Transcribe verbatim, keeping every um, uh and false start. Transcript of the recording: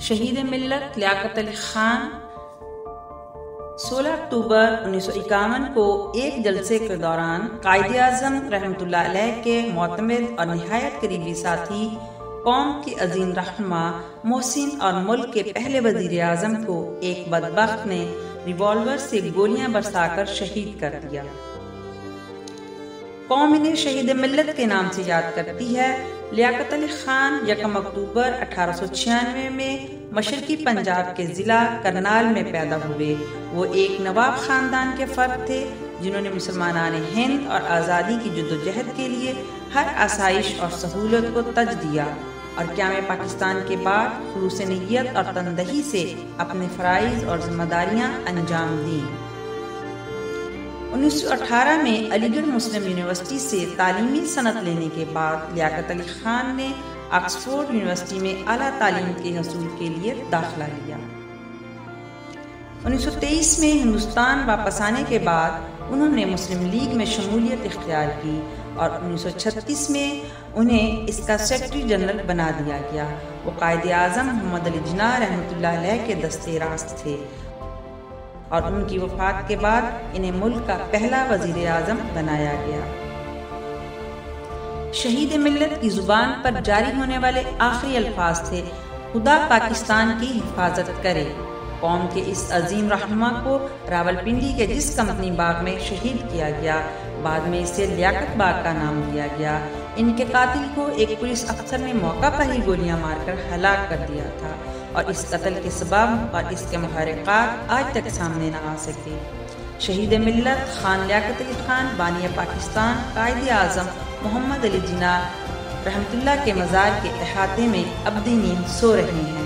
شہید ملت لیاقت علی خان سولہ اکتوبر انیس سو اکاون کو ایک جلسے کے دوران قائد اعظم رحمۃ اللہ علیہ کے معتمد اور نہایت قریبی ساتھی، قوم کے عظیم رہنما محسن اور ملک کے پہلے وزیر اعظم کو ایک بدبخت نے ریوالور سے گولیاں برسا کر شہید کر دیا۔ قوم انہیں شہید ملت کے نام سے یاد کرتی ہے۔ لیاقت علی خان یکم اکتوبر اٹھارہ سو چھیانوے میں مشرقی پنجاب کے ضلع کرنال میں پیدا ہوئے۔ وہ ایک نواب خاندان کے فرد تھے جنہوں نے مسلمانان ہند اور آزادی کی جدوجہد کے لیے ہر آسائش اور سہولت کو تج دیا اور قیام پاکستان کے بعد خلوص نیت اور تندہی سے اپنے فرائض اور ذمہ داریاں انجام دیں۔ انیس سو اٹھارہ میں علی گڑھ مسلم یونیورسٹی سے تعلیمی سند لینے کے بعد لیاقت علی خان نے آکسفورڈ یونیورسٹی میں اعلیٰ تعلیم کے حصول کے لیے داخلہ لیا۔ انیس سو تیئیس میں ہندوستان واپس آنے کے بعد انہوں نے مسلم لیگ میں شمولیت اختیار کی اور انیس سو چھتیس میں انہیں اس کا سیکرٹری جنرل بنا دیا گیا۔ وہ قائد اعظم محمد علی جناح رحمۃ اللہ علیہ کے دستے راست تھے اور ان کی وفات کے بعد انہیں ملک کا پہلا وزیر اعظم بنایا گیا۔ شہید ملت کی زبان پر جاری ہونے والے آخری الفاظ تھے، خدا پاکستان کی حفاظت کرے۔ قوم کے اس عظیم رہنما کو راولپنڈی کے جس کمپنی باغ میں شہید کیا گیا، بعد میں اسے لیاقت باغ کا نام دیا گیا۔ ان کے قاتل کو ایک پولیس افسر نے موقع پر ہی گولیاں مار کر ہلاک کر دیا تھا اور اس قتل کے سبب اور اس کے محرکات آج تک سامنے نہ آ سکے۔ شہید ملت خان لیاقت علی خان بانی پاکستان قائد اعظم محمد علی جناح رحمۃ اللہ کے مزار کے احاطے میں ابدی نیند سو رہے ہیں۔